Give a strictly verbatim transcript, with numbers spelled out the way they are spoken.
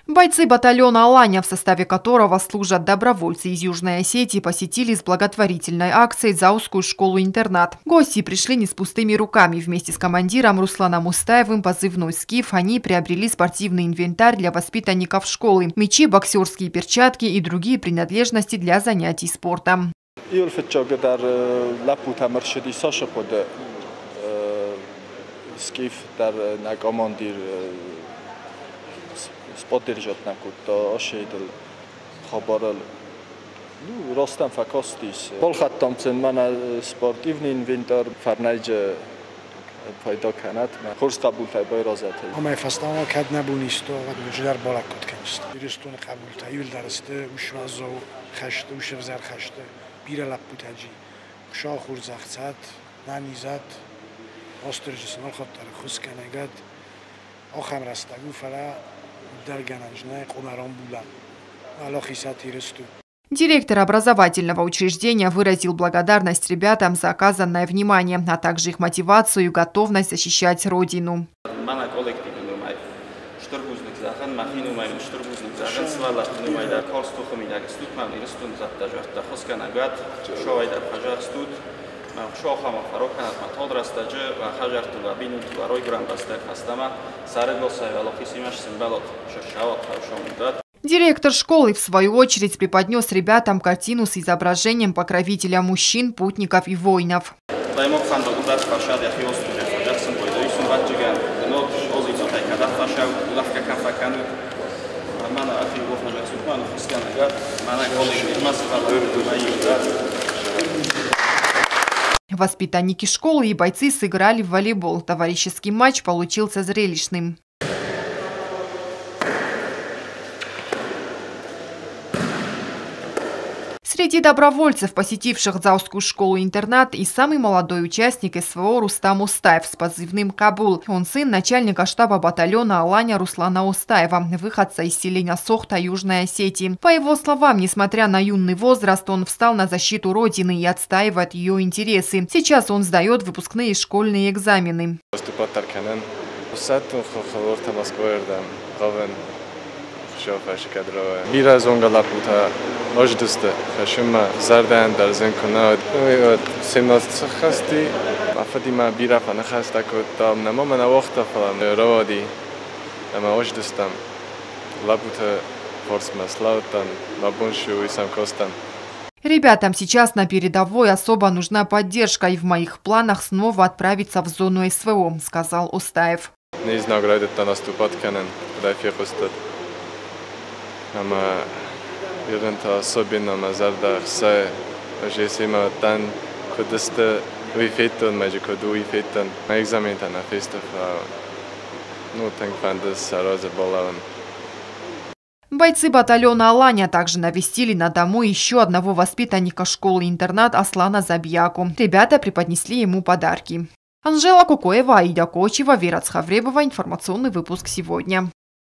Бойцы батальона «Аланя», в составе которого служат добровольцы из Южной Осетии, посетили с благотворительной акцией Заускую школу-интернат. Гости пришли не с пустыми руками. Вместе с командиром Русланом Устаевым, позывной «Скиф», они приобрели спортивный инвентарь для воспитанников школы, мячи, боксерские перчатки и другие принадлежности для занятий спортом. Поддержать на куда ошейдл хабарал. Ну, ростам факостис. Болхаттам цен мана спортивный инвентарь фарнайджа пайда канат. Хорс кабултай байразат. Ама фастама каднабунисто мудждар балакот канист. Ирстун кабултай юлдарсте ушвазо хашт ушвзар хашт биралап бутаджи. Шах хурзахцат нанизат остржис нахаттар хусканагат охам растагу фара. Директор образовательного учреждения выразил благодарность ребятам за оказанное внимание, а также их мотивацию и готовность защищать Родину. Директор школы, в свою очередь, преподнес ребятам картину с изображением покровителя мужчин, путников и воинов. Воспитанники школы и бойцы сыграли в волейбол. Товарищеский матч получился зрелищным. Среди добровольцев, посетивших Заускую школу-интернат, и самый молодой участник СВО Рустам Устаев с позывным «Кабул». Он сын начальника штаба батальона «Аланя» Руслана Устаева, выходца из селения Сохта Южной Осетии. По его словам, несмотря на юный возраст, он встал на защиту Родины и отстаивает ее интересы. Сейчас он сдает выпускные школьные экзамены. شوفش کدروا بیر از اون قلب بوده آج دسته خشم زردن در زن کناد سمناز خستی افدی ما بیر فن خسته کردم نما من وقت فلان روادی اما آج دستم لبوده فرس مسلوتن لبونشو اسم کستن. Ребятам сейчас на передовой особо нужна поддержка, и в моих планах снова отправиться в зону СВО, сказал Устаев. Не знаю, где это наступать канен, куда фикустат. Ама едната особено мазарда се жесима тан кодесте уифетон мају коду уифетон на екзамента на фестов ну танк фандес сарозе болаван. Бойцы батальона «Аланя» также навестили на дому еще одного воспитанника школы-интернат Аслана Забьяку. Ребята преподнесли ему подарки. Анжела Кукоева, Аида Кочева, Вера Цхавребова. Информационный выпуск сегодня.